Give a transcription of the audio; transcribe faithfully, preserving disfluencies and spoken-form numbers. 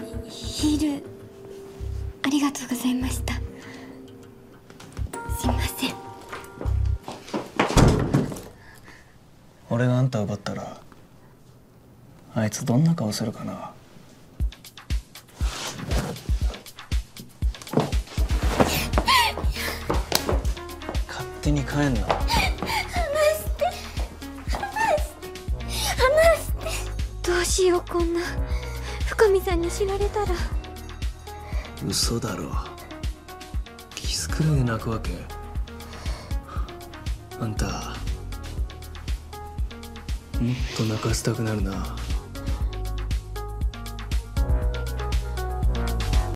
ヒールありがとうございました。すいません。 俺があんたを奪ったらあいつどんな顔するかな。勝手に帰んな。 離して離して離して。どうしよう、こんな深見さんに知られたら。 嘘だろ。キスくらいで泣くわけ。あんたもっと泣かせたくなるな。